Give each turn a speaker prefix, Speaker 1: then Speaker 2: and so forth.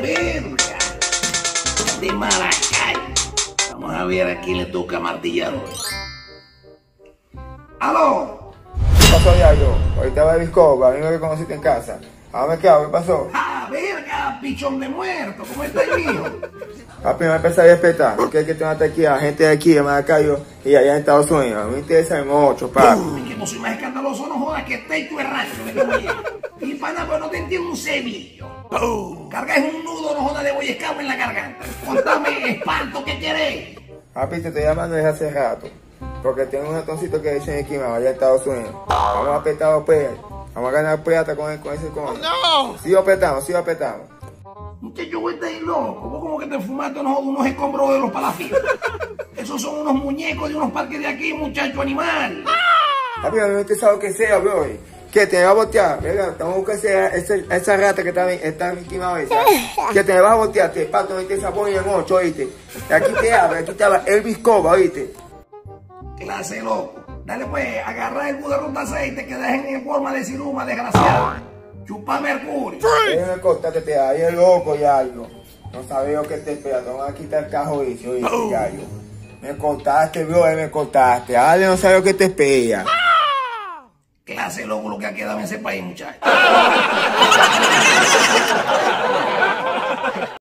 Speaker 1: verga! De Maracay. Vamos a ver a quién le toca martillar hoy. ¡Aló!
Speaker 2: ¿Qué pasó, Yayo? Ahorita va a Viscoba, a mí me conociste en casa. ¿Ahora me quedo? ¿Qué pasó?
Speaker 1: ¡Ah, verga! ¡Pichón de muerto! ¿Cómo está el hijo?
Speaker 2: Papi, me empecé a respetar. Porque es que tengo hasta aquí a gente de aquí, de Maracayo y allá en Estados Unidos. A mí me interesa el mocho, papi.
Speaker 1: Que no soy más escandaloso, no jodas, que esté tu errático. Y pana, pero no te entiendo un cebillo. Cargas un nudo, no jodas, de Boy Scout en la garganta. Contame, espanto, ¿qué querés?
Speaker 2: Papi, te estoy llamando desde hace rato. Porque tengo un ratoncito que dicen esquimado allá en Estados Unidos. Vamos a apretar pues. Vamos a ganar plata con ese con.
Speaker 3: No.
Speaker 2: Sigo apretando, sigo apretando.
Speaker 1: Muchacho, vos estás loco. Vos como que te fumaste unos escombros de los palafitos. Esos son unos muñecos de unos parques de aquí, muchacho animal.
Speaker 2: Papi, a mí me sabe que sea, bro. Que te va a botear, ¿verdad? Estamos buscando esa rata que está en mi esa. Que te vas a botear, te pato, ¿viste? Esa boya en 8, ¿oíste? Y aquí te habla Elvis Coba, ¿oíste?
Speaker 1: Clase loco. Dale pues, agarra el budo de aceite que dejen en forma de ciruma, desgraciado. Chupa mercurio.
Speaker 2: Déjame cortarte, te da ahí el loco, Yayo. No sabía lo que te espera, te van a quitar el cajo ese, ¿oíste, Yayo? Me cortaste, bro, me cortaste. Dale, no sabía lo que te espera.
Speaker 1: Clase loco lo que ha quedado en ese país, muchacho.